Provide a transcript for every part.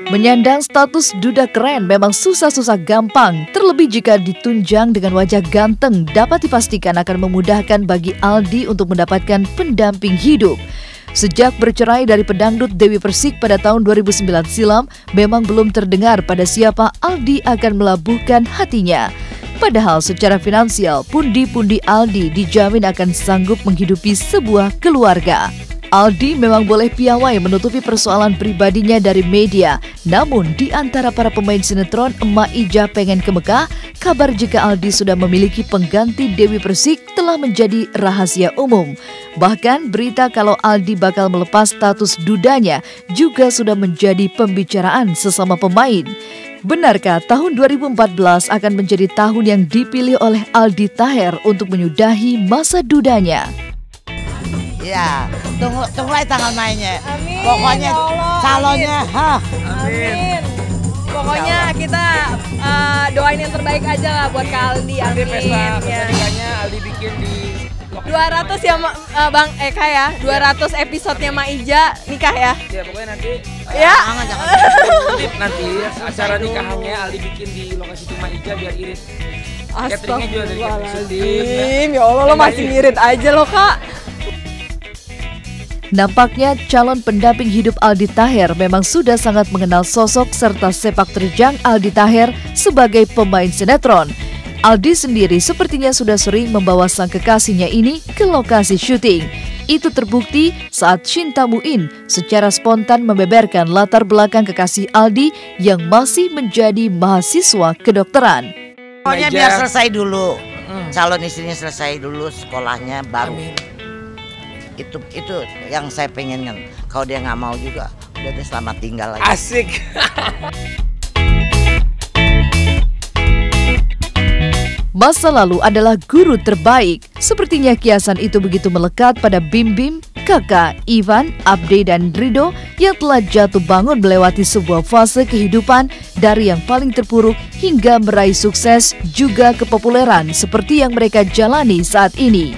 Menyandang status duda keren memang susah-susah gampang, terlebih jika ditunjang dengan wajah ganteng dapat dipastikan akan memudahkan bagi Aldi untuk mendapatkan pendamping hidup. Sejak bercerai dari pedangdut Dewi Persik pada tahun 2009 silam, memang belum terdengar pada siapa Aldi akan melabuhkan hatinya. Padahal secara finansial, pundi-pundi Aldi dijamin akan sanggup menghidupi sebuah keluarga. Aldi memang boleh piawai menutupi persoalan pribadinya dari media. Namun, di antara para pemain sinetron Emak Ija Pengen ke Mekah, kabar jika Aldi sudah memiliki pengganti Dewi Persik telah menjadi rahasia umum. Bahkan, berita kalau Aldi bakal melepas status dudanya juga sudah menjadi pembicaraan sesama pemain. Benarkah tahun 2014 akan menjadi tahun yang dipilih oleh Aldi Taher untuk menyudahi masa dudanya? Ya, tunggu tanggal mainnya. Amin. Pokoknya ya Allah, calonnya, amin. Pokoknya kita doain yang terbaik aja lah buat Kak Aldi. Amin. Pesta pernikahannya Aldi bikin di 200 ya Bang Eka ya. 200 episodenya Ma Ija nikah ya. Ya pokoknya nanti Ya. nanti acara nikahannya Aldi bikin di lokasi Cuma Ija biar irit. Cateringnya juga dari Astagfirullahaladzim. Ya Allah, lo masih ngirit aja lo Kak. Nampaknya calon pendamping hidup Aldi Taher memang sudah sangat mengenal sosok serta sepak terjang Aldi Taher sebagai pemain sinetron. Aldi sendiri sepertinya sudah sering membawa sang kekasihnya ini ke lokasi syuting. Itu terbukti saat Shinta Muin secara spontan membeberkan latar belakang kekasih Aldi yang masih menjadi mahasiswa kedokteran. pokoknya biar selesai dulu. Calon istrinya selesai dulu sekolahnya baru. Amin. Itu yang saya pengen kan. Kalau dia nggak mau juga, udah deh selamat tinggal lagi. Asik. Masa lalu adalah guru terbaik. Sepertinya kiasan itu begitu melekat pada Bim Bim, Kakak, Ivan, Abde, dan Rido yang telah jatuh bangun melewati sebuah fase kehidupan dari yang paling terpuruk hingga meraih sukses juga kepopuleran seperti yang mereka jalani saat ini.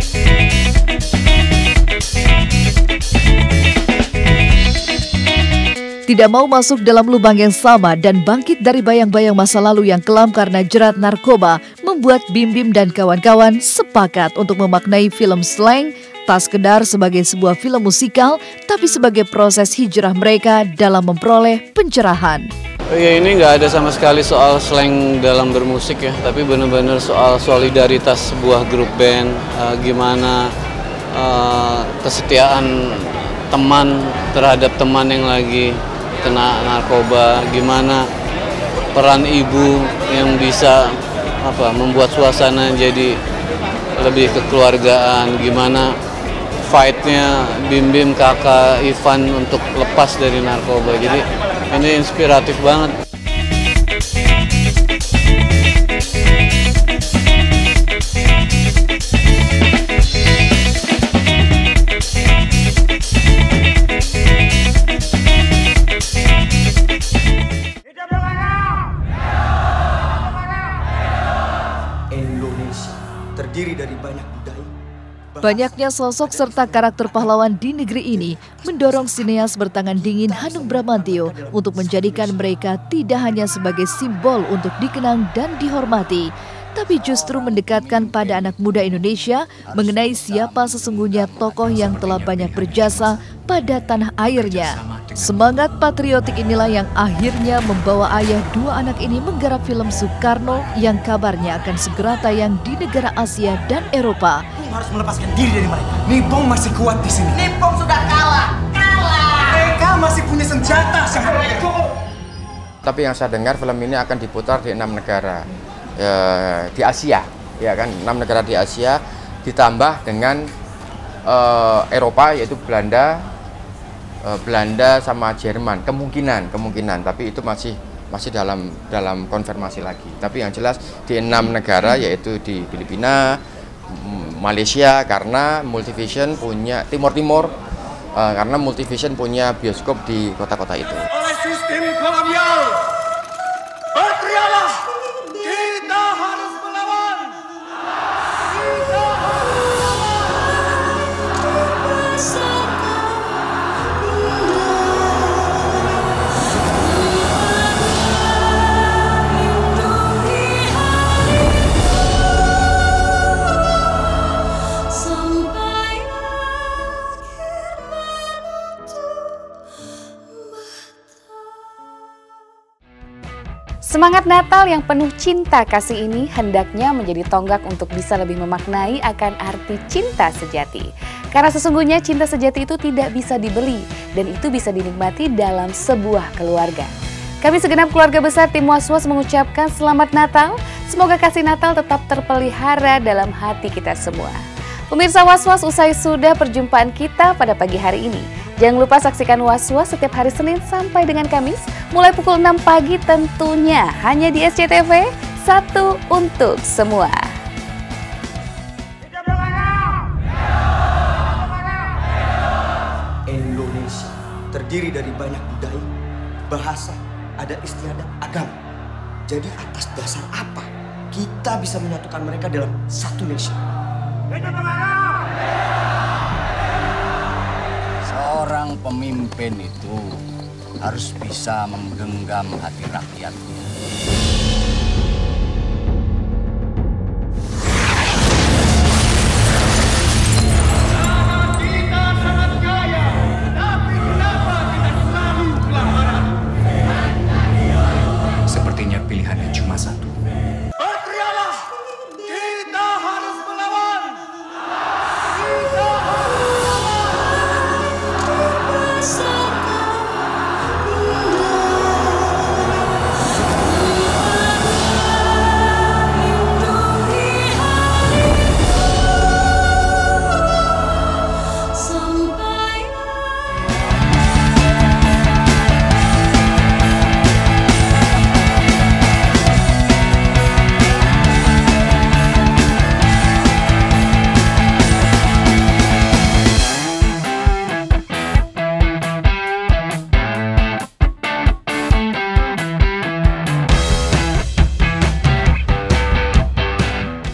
Tidak mau masuk dalam lubang yang sama dan bangkit dari bayang-bayang masa lalu yang kelam karena jerat narkoba, membuat Bim Bim dan kawan-kawan sepakat untuk memaknai film Slang tak sekedar sebagai sebuah film musikal, tapi sebagai proses hijrah mereka dalam memperoleh pencerahan. Ya, ini nggak ada sama sekali soal slang dalam bermusik ya, tapi benar-benar soal solidaritas sebuah grup band, gimana kesetiaan teman terhadap teman yang lagi kena narkoba, gimana peran ibu yang bisa membuat suasana jadi lebih kekeluargaan, gimana fight-nya Bim Bim, Kakak, Ivan untuk lepas dari narkoba. Jadi ini inspiratif banget. Indonesia terdiri dari banyak budaya. Banyaknya sosok serta karakter pahlawan di negeri ini mendorong sineas bertangan dingin Hanung Bramantyo untuk menjadikan mereka tidak hanya sebagai simbol untuk dikenang dan dihormati, tapi justru mendekatkan pada anak muda Indonesia mengenai siapa sesungguhnya tokoh yang telah banyak berjasa pada tanah airnya. Semangat patriotik inilah yang akhirnya membawa ayah dua anak ini menggarap film Soekarno yang kabarnya akan segera tayang di negara Asia dan Eropa. Harus melepaskan diri dari mereka. Nippon masih kuat di sini. Nippon sudah kalah. Mereka masih punya senjata. Tapi yang saya dengar film ini akan diputar di 6 negara di Asia, ya kan, 6 negara di Asia ditambah dengan Eropa yaitu Belanda sama Jerman, kemungkinan, tapi itu masih dalam konfirmasi lagi. Tapi yang jelas di 6 negara yaitu di Filipina, Malaysia, karena Multivision punya karena Multivision punya bioskop di kota-kota itu. Oleh sistem kolonial, berteriaklah, kita harus melawan. Semangat Natal yang penuh cinta kasih ini hendaknya menjadi tonggak untuk bisa lebih memaknai akan arti cinta sejati. Karena sesungguhnya cinta sejati itu tidak bisa dibeli dan itu bisa dinikmati dalam sebuah keluarga. Kami segenap keluarga besar tim Was-Was mengucapkan Selamat Natal. Semoga kasih Natal tetap terpelihara dalam hati kita semua. Pemirsa Was-Was, usai sudah perjumpaan kita pada pagi hari ini. Jangan lupa saksikan Was-Was setiap hari Senin sampai dengan Kamis, mulai pukul 6 pagi tentunya, hanya di SCTV, satu untuk semua. Indonesia terdiri dari banyak budaya, bahasa, adat istiadat, agama. Jadi atas dasar apa kita bisa menyatukan mereka dalam satu nation? Seorang pemimpin itu harus bisa menggenggam hati rakyatnya.